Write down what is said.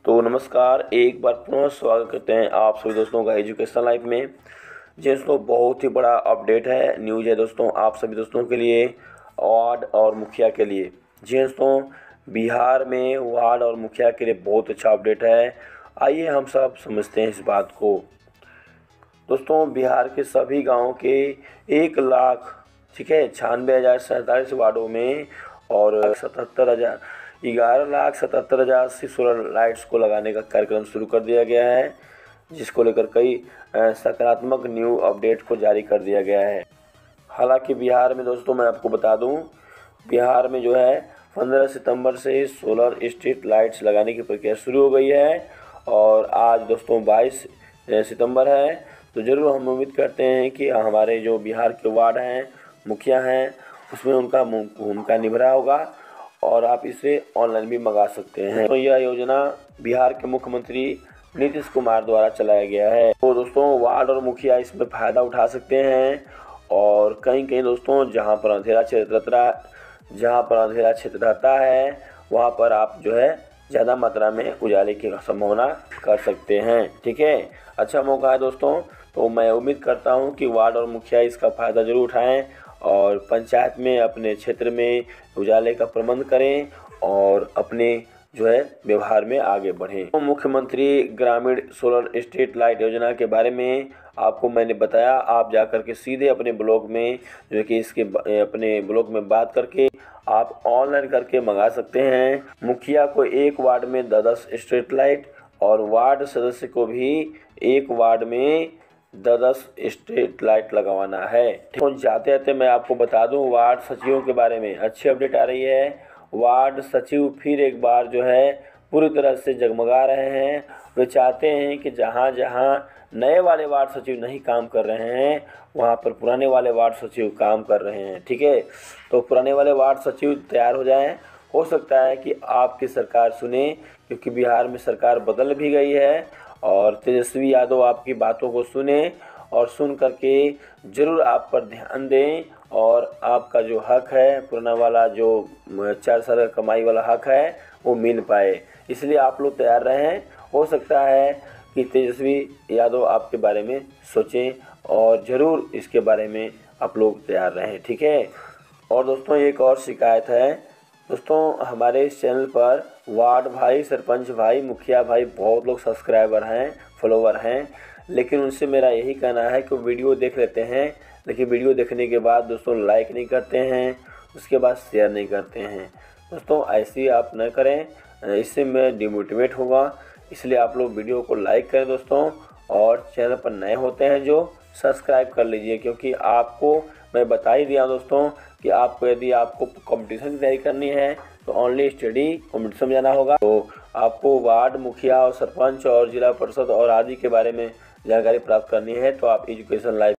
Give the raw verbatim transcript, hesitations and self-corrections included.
तो नमस्कार, एक बार पुनः स्वागत करते हैं आप सभी दोस्तों का एजुकेशन लाइफ में। जी दोस्तों, बहुत ही बड़ा अपडेट है, न्यूज़ है दोस्तों आप सभी दोस्तों के लिए, वार्ड और मुखिया के लिए। जी दोस्तों, बिहार में वार्ड और मुखिया के लिए बहुत अच्छा अपडेट है। आइए हम सब समझते हैं इस बात को। दोस्तों, बिहार के सभी गाँव के एक लाख ठीक है छियानवे हज़ार सैंतालीस वार्डों में और सतहत्तर हज़ार ग्यारह लाख सतहत्तर हज़ार से सोलर लाइट्स को लगाने का कार्यक्रम शुरू कर दिया गया है, जिसको लेकर कई सकारात्मक न्यू अपडेट को जारी कर दिया गया है। हालांकि बिहार में दोस्तों मैं आपको बता दूं, बिहार में जो है पंद्रह सितंबर से सोलर स्ट्रीट लाइट्स लगाने की प्रक्रिया शुरू हो गई है और आज दोस्तों बाईस सितंबर है। तो ज़रूर हम उम्मीद करते हैं कि हमारे जो बिहार के वार्ड हैं, मुखिया हैं, उसमें उनका भूमिका निभा होगा और आप इसे ऑनलाइन भी मंगा सकते हैं। तो यह योजना बिहार के मुख्यमंत्री नीतीश कुमार द्वारा चलाया गया है। तो दोस्तों, वार्ड और मुखिया इसमें फ़ायदा उठा सकते हैं और कहीं कहीं दोस्तों जहां पर अंधेरा क्षेत्र रहता जहां पर अंधेरा क्षेत्र रहता है वहां पर आप जो है ज़्यादा मात्रा में उजाले की संभावना कर सकते हैं। ठीक है, अच्छा मौका है दोस्तों। तो मैं उम्मीद करता हूं कि वार्ड और मुखिया इसका फ़ायदा ज़रूर उठाएँ और पंचायत में अपने क्षेत्र में उजाले का प्रबंध करें और अपने जो है व्यवहार में आगे बढ़ें। तो मुख्यमंत्री ग्रामीण सोलर स्ट्रीट लाइट योजना के बारे में आपको मैंने बताया। आप जाकर के सीधे अपने ब्लॉक में जो कि इसके अपने ब्लॉक में बात करके आप ऑनलाइन करके मंगा सकते हैं। मुखिया को एक वार्ड में दस दस स्ट्रीट लाइट और वार्ड सदस्य को भी एक वार्ड में दस दस स्ट्रीट लाइट लगवाना है। तो जाते जाते मैं आपको बता दूं वार्ड सचिवों के बारे में अच्छी अपडेट आ रही है। वार्ड सचिव फिर एक बार जो है पूरी तरह से जगमगा रहे हैं। वे चाहते हैं कि जहां जहां नए वाले वार्ड सचिव नहीं काम कर रहे हैं वहां पर पुराने वाले वार्ड सचिव काम कर रहे हैं। ठीक है, तो पुराने वाले वार्ड सचिव तैयार हो जाएं। हो सकता है कि आपकी सरकार सुने, क्योंकि बिहार में सरकार बदल भी गई है और तेजस्वी यादव आपकी बातों को सुने और सुन करके ज़रूर आप पर ध्यान दें और आपका जो हक है, पुराना वाला जो चार साल का कमाई वाला हक है, वो मिल पाए। इसलिए आप लोग तैयार रहें। हो सकता है कि तेजस्वी यादव आपके बारे में सोचें और ज़रूर इसके बारे में आप लोग तैयार रहें। ठीक है, और दोस्तों एक और शिकायत है दोस्तों, हमारे इस चैनल पर वार्ड भाई, सरपंच भाई, मुखिया भाई बहुत लोग सब्सक्राइबर हैं, फॉलोवर हैं, लेकिन उनसे मेरा यही कहना है कि वीडियो देख लेते हैं, लेकिन वीडियो देखने के बाद दोस्तों लाइक नहीं करते हैं, उसके बाद शेयर नहीं करते हैं। दोस्तों ऐसे आप न करें, इससे मैं डिमोटिवेट होगा। इसलिए आप लोग वीडियो को लाइक करें दोस्तों, और चैनल पर नए होते हैं जो सब्सक्राइब कर लीजिए, क्योंकि आपको मैं बता ही दिया दोस्तों कि आपको यदि आपको कंपटीशन की तैयारी करनी है तो ओनली स्टडी कंपटीशन में जाना होगा। तो आपको वार्ड, मुखिया और सरपंच और जिला परिषद और आदि के बारे में जानकारी प्राप्त करनी है तो आप एजुकेशन लाइफ